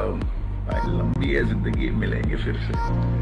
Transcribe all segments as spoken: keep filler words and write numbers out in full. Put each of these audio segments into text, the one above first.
लंबी है जिंदगी, मिलेंगे फिर से।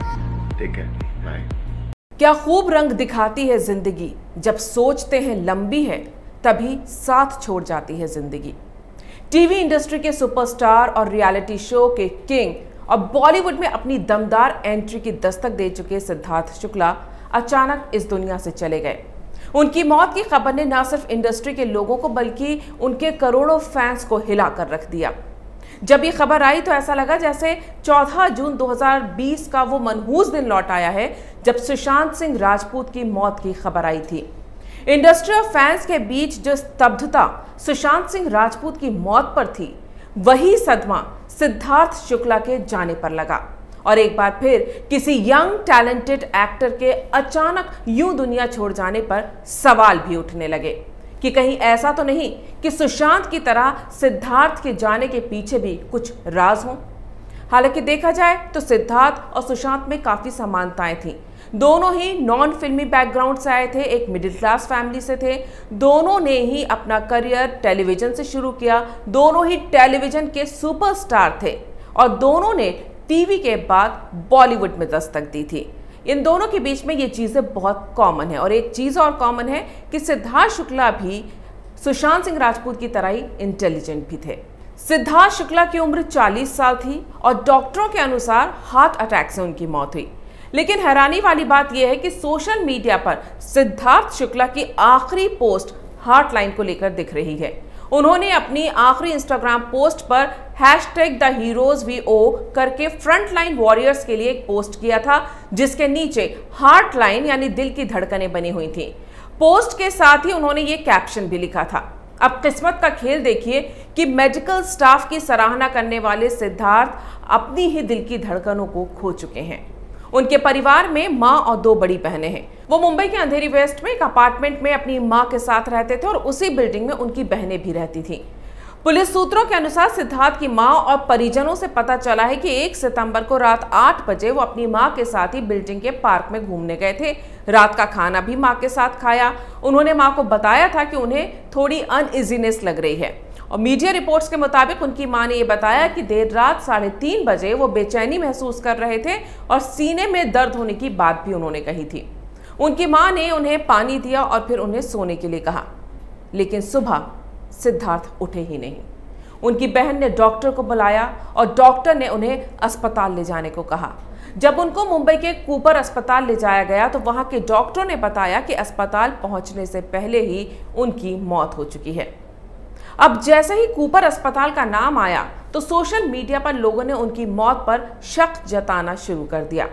ठीक है, बाय। क्या खूब रंग दिखाती है जिंदगी, जब सोचते हैं लंबी है तभी साथ छोड़ जाती है जिंदगी। टीवी इंडस्ट्री के सुपरस्टार और रियलिटी शो के किंग और बॉलीवुड में अपनी दमदार एंट्री की दस्तक दे चुके सिद्धार्थ शुक्ला अचानक इस दुनिया से चले गए। उनकी मौत की खबर ने न सिर्फ इंडस्ट्री के लोगों को बल्कि उनके करोड़ों फैंस को हिला कर रख दिया। जब ये खबर आई तो ऐसा लगा जैसे चौदह जून दो हज़ार बीस का वो मनहूस दिन लौट आया है जब सुशांत सिंह राजपूत की मौत की खबर आई थी। इंडस्ट्री और फैंस के बीच जो स्तब्धता सुशांत सिंह राजपूत की मौत पर थी, वही सदमा सिद्धार्थ शुक्ला के जाने पर लगा। और एक बार फिर किसी यंग टैलेंटेड एक्टर के अचानक यूं दुनिया छोड़ जाने पर सवाल भी उठने लगे कि कहीं ऐसा तो नहीं कि सुशांत की तरह सिद्धार्थ के जाने के पीछे भी कुछ राज हो। हालांकि देखा जाए तो सिद्धार्थ और सुशांत में काफी समानताएं थीं। दोनों ही नॉन फिल्मी बैकग्राउंड से आए थे, एक मिडिल क्लास फैमिली से थे। दोनों ने ही अपना करियर टेलीविजन से शुरू किया। दोनों ही टेलीविजन के सुपरस्टार थे और दोनों ने टीवी के बाद बॉलीवुड में दस्तक दी थी। इन दोनों के बीच में ये चीज़ें बहुत कॉमन है और एक चीज़ और कॉमन है कि सिद्धार्थ शुक्ला भी सुशांत सिंह राजपूत की तरह ही इंटेलिजेंट भी थे। सिद्धार्थ शुक्ला की उम्र चालीस साल थी और डॉक्टरों के अनुसार हार्ट अटैक से उनकी मौत हुई। लेकिन हैरानी वाली बात यह है कि सोशल मीडिया पर सिद्धार्थ शुक्ला की आखिरी पोस्ट हार्ट लाइन को लेकर दिख रही है। उन्होंने अपनी आखिरी इंस्टाग्राम पोस्ट पर hashtag the heroes we owe करके फ्रंट लाइन वॉरियर्स के लिए एक पोस्ट किया था, जिसके नीचे हार्ट लाइन यानी दिल की धड़कनें बनी हुई थी। पोस्ट के साथ ही उन्होंने ये कैप्शन भी लिखा था, अब किस्मत का खेल देखिए कि मेडिकल स्टाफ की सराहना करने वाले सिद्धार्थ अपनी ही दिल की धड़कनों को खो चुके हैं। उनके परिवार में माँ और दो बड़ी बहनें हैं। वो मुंबई के अंधेरी वेस्ट में एक अपार्टमेंट में अपनी माँ के साथ रहते थे और उसी बिल्डिंग में उनकी बहनें भी रहती थीं। पुलिस सूत्रों के अनुसार सिद्धार्थ की माँ और परिजनों से पता चला है कि एक सितंबर को रात आठ बजे वो अपनी माँ के साथ ही बिल्डिंग के पार्क में घूमने गए थे। रात का खाना भी माँ के साथ खाया। उन्होंने माँ को बताया था कि उन्हें थोड़ी अनइजीनेस लग रही है और मीडिया रिपोर्ट्स के मुताबिक उनकी मां ने यह बताया कि देर रात साढ़े तीन बजे वो बेचैनी महसूस कर रहे थे और सीने में दर्द होने की बात भी उन्होंने कही थी। उनकी मां ने उन्हें पानी दिया और फिर उन्हें सोने के लिए कहा, लेकिन सुबह सिद्धार्थ उठे ही नहीं। उनकी बहन ने डॉक्टर को बुलाया और डॉक्टर ने उन्हें अस्पताल ले जाने को कहा। जब उनको मुंबई के कूपर अस्पताल ले जाया गया तो वहां के डॉक्टरों ने बताया कि अस्पताल पहुंचने से पहले ही उनकी मौत हो चुकी है। अब जैसे ही कूपर अस्पताल का नाम आया तो सोशल मीडिया पर लोगों ने उनकी मौत पर शक जताना शुरू कर दिया।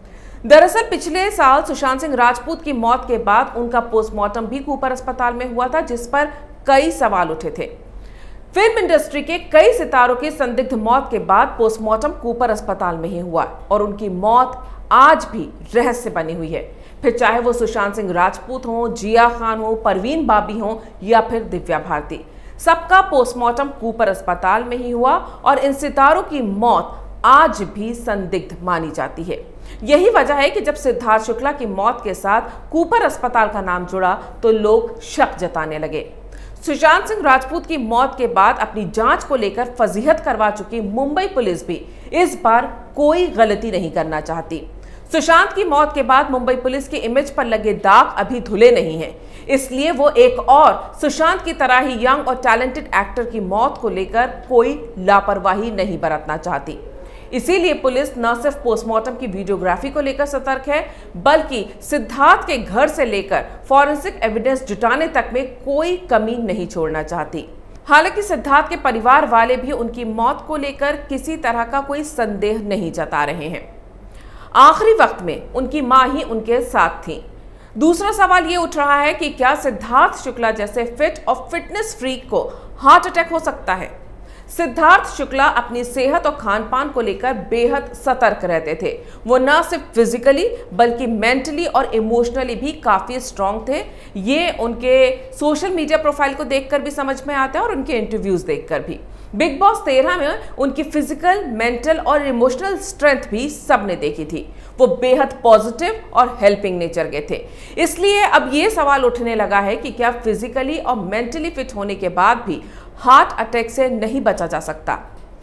दरअसल पिछले साल सुशांत सिंह राजपूत की मौत के बाद उनका पोस्टमार्टम भी कूपर अस्पताल में हुआ था, जिस पर कई सवाल उठे थे। फिल्म इंडस्ट्री के कई सितारों की संदिग्ध मौत के बाद पोस्टमार्टम कूपर अस्पताल में ही हुआ और उनकी मौत आज भी रहस्य बनी हुई है। फिर चाहे वो सुशांत सिंह राजपूत हो, जिया खान हो, परवीन बाबी हो या फिर दिव्या भारती, सबका पोस्टमार्टम कूपर अस्पताल में ही हुआ और इन सितारों की मौत आज भी संदिग्ध मानी जाती है। यही वजह है कि जब सिद्धार्थ शुक्ला की मौत के साथ कूपर अस्पताल का नाम जुड़ा तो लोग शक जताने लगे। सुशांत सिंह राजपूत की मौत के बाद अपनी जांच को लेकर फजीहत करवा चुकी मुंबई पुलिस भी इस बार कोई गलती नहीं करना चाहती। सुशांत की मौत के बाद मुंबई पुलिस की इमेज पर लगे दाग अभी धुले नहीं हैं, इसलिए वो एक और सुशांत की तरह ही यंग और टैलेंटेड एक्टर की मौत को लेकर कोई लापरवाही नहीं बरतना चाहती। इसीलिए पुलिस न सिर्फ पोस्टमार्टम की वीडियोग्राफी को लेकर सतर्क है, बल्कि सिद्धार्थ के घर से लेकर फॉरेंसिक एविडेंस जुटाने तक में कोई कमी नहीं छोड़ना चाहती। हालांकि सिद्धार्थ के परिवार वाले भी उनकी मौत को लेकर किसी तरह का कोई संदेह नहीं जता रहे हैं। आखिरी वक्त में उनकी मां ही उनके साथ थी। दूसरा सवाल ये उठ रहा है कि क्या सिद्धार्थ शुक्ला जैसे फिट और फिटनेस फ्रीक को हार्ट अटैक हो सकता है? सिद्धार्थ शुक्ला अपनी सेहत और खान पान को लेकर बेहद सतर्क रहते थे। वो न सिर्फ फिजिकली बल्कि मेंटली और इमोशनली भी काफ़ी स्ट्रांग थे। ये उनके सोशल मीडिया प्रोफाइल को देखकर भी समझ में आता है और उनके इंटरव्यूज़ देखकर भी। बिग बॉस तेरह में उनकी फिजिकल, मेंटल और इमोशनल स्ट्रेंथ भी सबने देखी थी। वो बेहद पॉजिटिव और हेल्पिंग नेचर के थे। इसलिए अब ये सवाल उठने लगा है कि क्या फिजिकली और मेंटली फिट होने के बाद भी हार्ट अटैक से नहीं बचा जा सकता?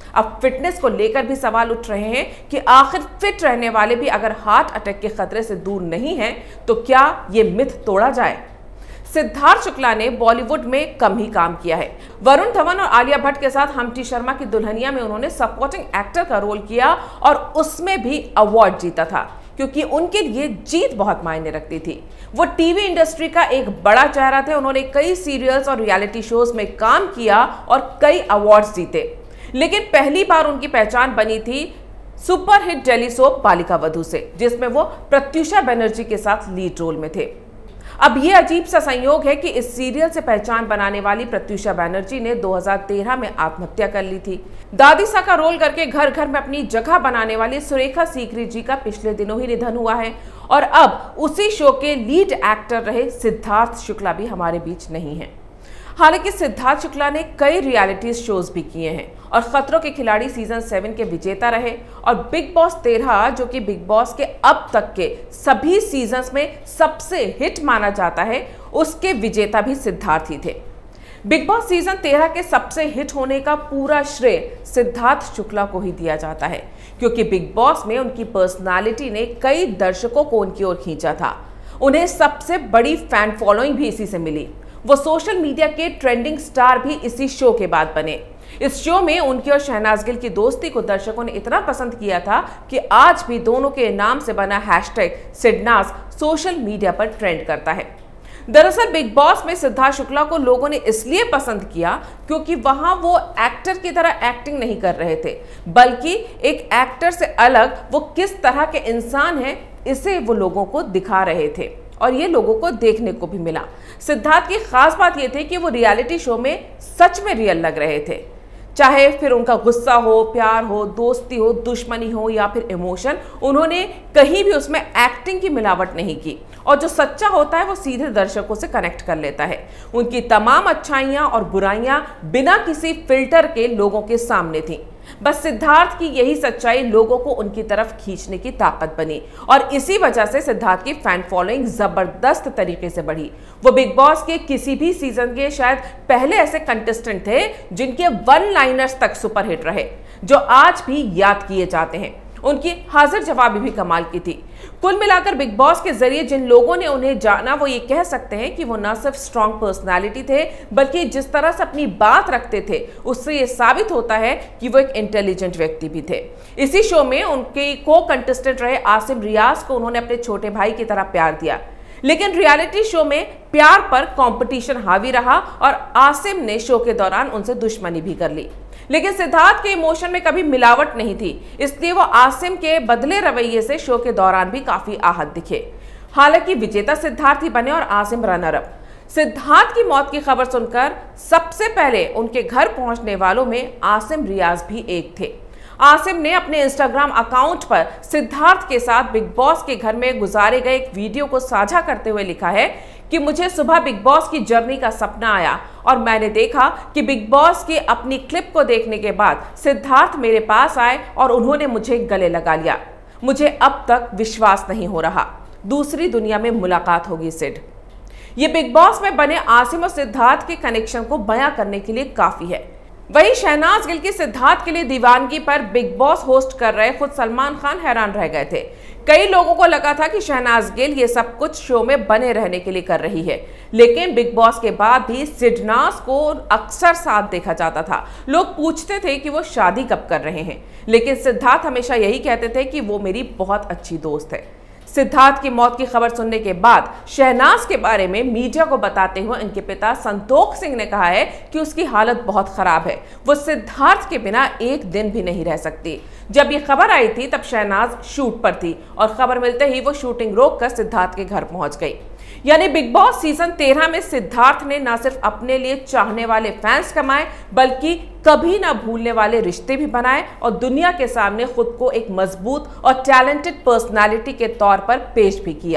अब फिटनेस को लेकर भी सवाल उठ रहे हैं कि आखिर फिट रहने वाले भी अगर हार्ट अटैक के खतरे से दूर नहीं हैं, तो क्या ये मिथ तोड़ा जाए? सिद्धार्थ शुक्ला ने बॉलीवुड में कम ही काम किया है। वरुण धवन और आलिया भट्ट के साथ हमटी शर्मा की दुल्हनिया में उन्होंने सपोर्टिंग एक्टर का रोल किया और उसमें भी अवार्ड जीता था, क्योंकि उनके लिए जीत बहुत मायने रखती थी। वो टीवी इंडस्ट्री का एक बड़ा चेहरा थे। उन्होंने कई सीरियल्स और रियलिटी शोज में काम किया और कई अवार्ड्स जीते। लेकिन पहली बार उनकी पहचान बनी थी superhit tele soap Balika Vadhu से, जिसमें वो प्रत्युषा बनर्जी के साथ लीड रोल में थे। अब ये अजीब सा संयोग है कि इस सीरियल से पहचान बनाने वाली प्रत्युषा बनर्जी ने दो हज़ार तेरह में आत्महत्या कर ली थी। दादी सा का रोल करके घर घर में अपनी जगह बनाने वाली सुरेखा सीकरी जी का पिछले दिनों ही निधन हुआ है और अब उसी शो के लीड एक्टर रहे सिद्धार्थ शुक्ला भी हमारे बीच नहीं है। हालांकि सिद्धार्थ शुक्ला ने कई रियलिटी शोज भी किए हैं और खतरों के खिलाड़ी सीजन सेवन के विजेता रहे और बिग बॉस तेरह, जो कि बिग बॉस के अब तक के सभी सीजन्स में सबसे हिट माना जाता है, उसके विजेता भी सिद्धार्थ ही थे। बिग बॉस सीजन तेरह के सबसे हिट होने का पूरा श्रेय सिद्धार्थ शुक्ला को ही दिया जाता है, क्योंकि बिग बॉस में उनकी पर्सनालिटी ने कई दर्शकों को उनकी ओर खींचा था। उन्हें सबसे बड़ी फैन फॉलोइंग भी इसी से मिली। वो सोशल मीडिया के ट्रेंडिंग स्टार भी इसी शो के बाद बने। इस शो में उनकी और शहनाज गिल की दोस्ती को दर्शकों ने इतना पसंद किया था कि आज भी दोनों के नाम से बना हैशटैग सिडनाज सोशल मीडिया पर ट्रेंड करता है। दरअसल बिग बॉस में सिद्धार्थ शुक्ला को लोगों ने इसलिए पसंद किया क्योंकि वहां वो एक्टर की तरह एक्टिंग नहीं कर रहे थे, बल्कि एक एक्टर से अलग वो किस तरह के इंसान हैं, इसे वो लोगों को दिखा रहे थे और ये लोगों को देखने को भी मिला। सिद्धार्थ की खास बात ये थी कि वो रियलिटी शो में सच में रियल लग रहे थे, चाहे फिर उनका गुस्सा हो, प्यार हो, दोस्ती हो, दुश्मनी हो या फिर इमोशन, उन्होंने कहीं भी उसमें एक्टिंग की मिलावट नहीं की और जो सच्चा होता है वो सीधे दर्शकों से कनेक्ट कर लेता है। उनकी तमाम अच्छाइयां और बुराइयां बिना किसी फिल्टर के लोगों के सामने थी। बस सिद्धार्थ की यही सच्चाई लोगों को उनकी तरफ खींचने की ताकत बनी और इसी वजह से सिद्धार्थ की फैन फॉलोइंग जबरदस्त तरीके से बढ़ी। वो बिग बॉस के किसी भी सीजन के शायद पहले ऐसे कंटेस्टेंट थे जिनके वन लाइनर्स तक सुपरहिट रहे, जो आज भी याद किए जाते हैं। उनकी हाजिर जवाबी भी कमाल की थी। कुल मिलाकर बिग बॉस के जरिए जिन लोगों ने उन्हें जाना, वो ये कह सकते हैं कि वो न सिर्फ स्ट्रॉन्ग पर्सनालिटी थे, बल्कि जिस तरह से अपनी बात रखते थे उससे ये साबित होता है कि वो एक इंटेलिजेंट व्यक्ति भी थे। इसी शो में उनके को कंटेस्टेंट रहे आसिम रियाज को उन्होंने अपने छोटे भाई की तरह प्यार दिया, लेकिन रियलिटी शो में प्यार पर कंपटीशन हावी रहा और आसिम ने शो के दौरान उनसे दुश्मनी भी कर ली। लेकिन सिद्धार्थ के इमोशन में कभी मिलावट नहीं थी, इसलिए वो आसिम के बदले रवैये से शो के दौरान भी काफी आहत दिखे। हालांकि विजेता सिद्धार्थ ही बने और आसिम रनर अप। सिद्धार्थ की मौत की खबर सुनकर सबसे पहले उनके घर पहुंचने वालों में आसिम रियाज भी एक थे। आसिम ने अपने इंस्टाग्राम अकाउंट पर सिद्धार्थ के साथ बिग बॉस के घर में गुजारे गए एक वीडियो को साझा करते हुए लिखा है कि मुझे सुबह बिग बॉस की जर्नी का सपना आया और मैंने देखा कि बिग बॉस की अपनी क्लिप को देखने के बाद सिद्धार्थ मेरे पास आए और उन्होंने मुझे गले लगा लिया। मुझे अब तक विश्वास नहीं हो रहा, दूसरी दुनिया में मुलाकात होगी सिड। ये बिग बॉस में बने आसिम और सिद्धार्थ के कनेक्शन को बयां करने के लिए काफी है। वहीं शहनाज गिल की सिद्धार्थ के लिए दीवानगी पर बिग बॉस होस्ट कर रहे खुद सलमान खान हैरान रह गए थे। कई लोगों को लगा था कि शहनाज गिल ये सब कुछ शो में बने रहने के लिए कर रही है, लेकिन बिग बॉस के बाद भी सिडनाज को अक्सर साथ देखा जाता था। लोग पूछते थे कि वो शादी कब कर रहे हैं, लेकिन सिद्धार्थ हमेशा यही कहते थे कि वो मेरी बहुत अच्छी दोस्त है। सिद्धार्थ की मौत की खबर सुनने के बाद शहनाज के बारे में मीडिया को बताते हुए इनके पिता संतोख सिंह ने कहा है कि उसकी हालत बहुत खराब है, वो सिद्धार्थ के बिना एक दिन भी नहीं रह सकती। जब ये खबर आई थी तब शहनाज शूट पर थी और खबर मिलते ही वो शूटिंग रोककर सिद्धार्थ के घर पहुंच गई। यानी बिग बॉस सीजन तेरह में सिद्धार्थ ने न सिर्फ अपने लिए चाहने वाले फैंस कमाए, बल्कि कभी ना भूलने वाले रिश्ते भी बनाए और दुनिया के सामने खुद को एक मजबूत और टैलेंटेड पर्सनालिटी के तौर पर पेश भी किया।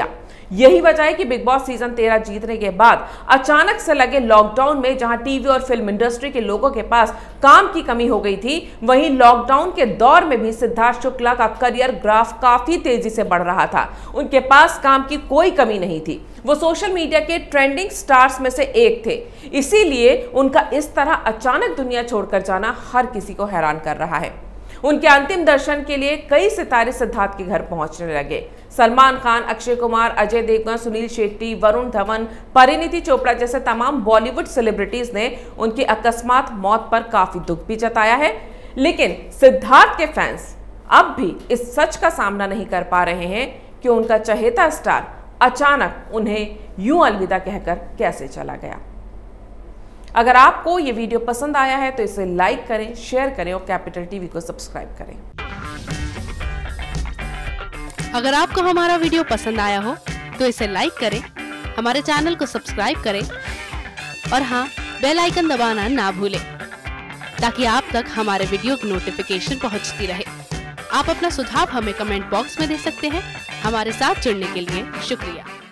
यही वजह है कि बिग बॉस सीजन तेरह जीतने के बाद अचानक से लगे लॉकडाउन में जहां टीवी और फिल्म इंडस्ट्री के लोगों के पास काम की कमी हो गई थी, वहीं लॉकडाउन के दौर में भी सिद्धार्थ शुक्ला का करियर ग्राफ काफी तेजी से बढ़ रहा था। उनके पास काम की कोई कमी नहीं थी। वो सोशल मीडिया के ट्रेंडिंग स्टार्स में से एक थे। इसीलिए उनका इस तरह अचानक दुनिया छोड़कर जाना हर किसी को हैरान कर रहा है। उनके अंतिम दर्शन के लिए कई सितारे सिद्धार्थ के घर पहुंचने लगे। सलमान खान, अक्षय कुमार, अजय देवगन, सुनील शेट्टी, वरुण धवन, परिणीति चोपड़ा जैसे तमाम बॉलीवुड सेलिब्रिटीज ने उनकी अकस्मात मौत पर काफी दुख भी जताया है। लेकिन सिद्धार्थ के फैंस अब भी इस सच का सामना नहीं कर पा रहे हैं कि उनका चहेता स्टार अचानक उन्हें यूं अलविदा कहकर कैसे चला गया। अगर आपको ये वीडियो पसंद आया है तो इसे लाइक करें, शेयर करें और कैपिटल टीवी को सब्सक्राइब करें। अगर आपको हमारा वीडियो पसंद आया हो तो इसे लाइक करें, हमारे चैनल को सब्सक्राइब करें और हाँ, बेल आइकन दबाना ना भूलें ताकि आप तक हमारे वीडियो की नोटिफिकेशन पहुंचती रहे। आप अपना सुझाव हमें कमेंट बॉक्स में दे सकते हैं। हमारे साथ जुड़ने के लिए शुक्रिया।